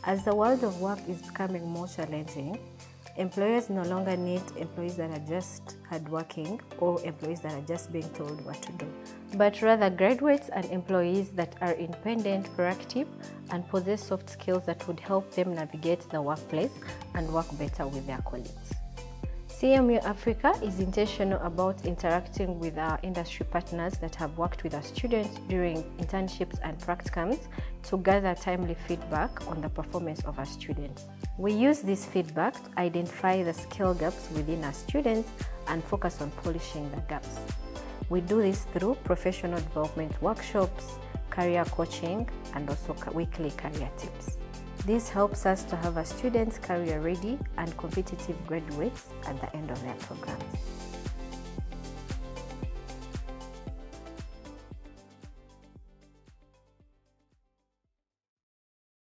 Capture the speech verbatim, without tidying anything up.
As the world of work is becoming more challenging, employers no longer need employees that are just hardworking or employees that are just being told what to do, but rather graduates and employees that are independent, proactive, and possess soft skills that would help them navigate the workplace and work better with their colleagues. C M U Africa is intentional about interacting with our industry partners that have worked with our students during internships and practicums to gather timely feedback on the performance of our students. We use this feedback to identify the skill gaps within our students and focus on polishing the gaps. We do this through professional development workshops, career coaching, and also weekly career tips. This helps us to have our students career ready and competitive graduates at the end of their programs.